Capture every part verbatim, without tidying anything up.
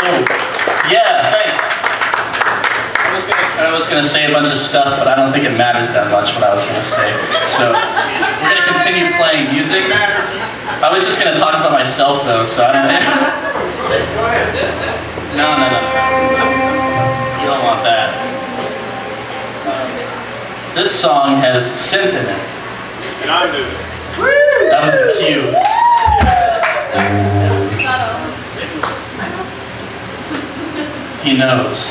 So, yeah, thanks. I was, gonna, I was gonna say a bunch of stuff, but I don't think it matters that much what I was gonna say. So, we're gonna continue playing music. I was just gonna talk about myself though, so I don't know. Go ahead. No, no, no. You don't want that. Um, this song has synth in it. And I knew it. That was the cue. He knows.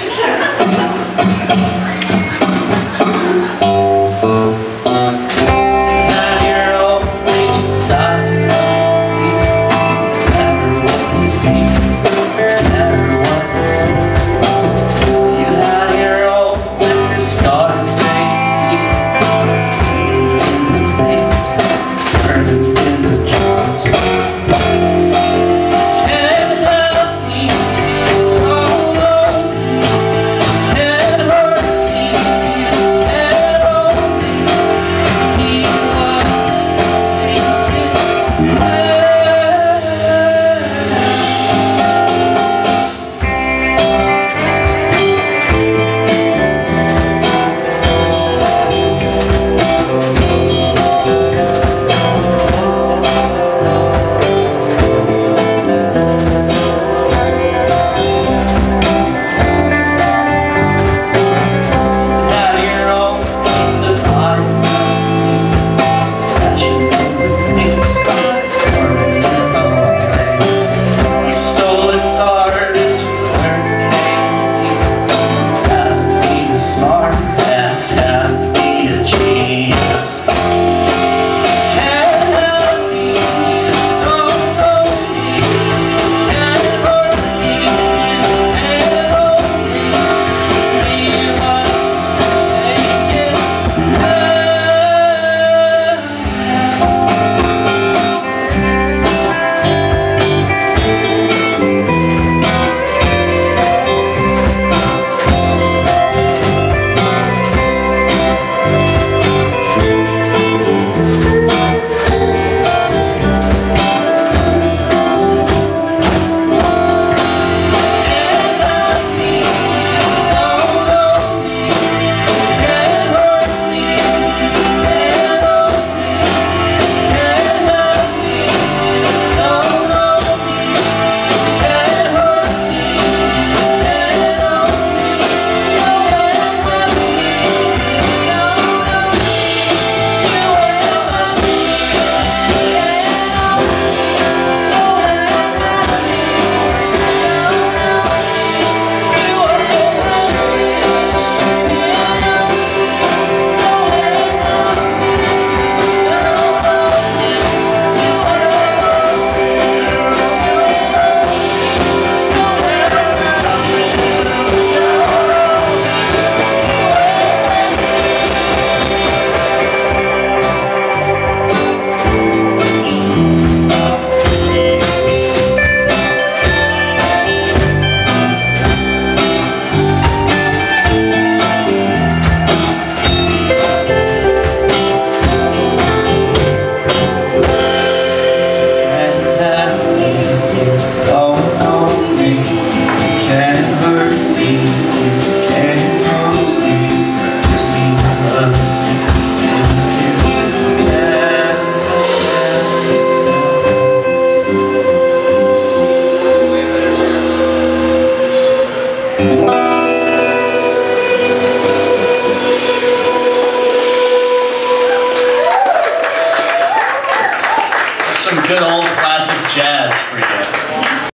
Some good old classic jazz for you.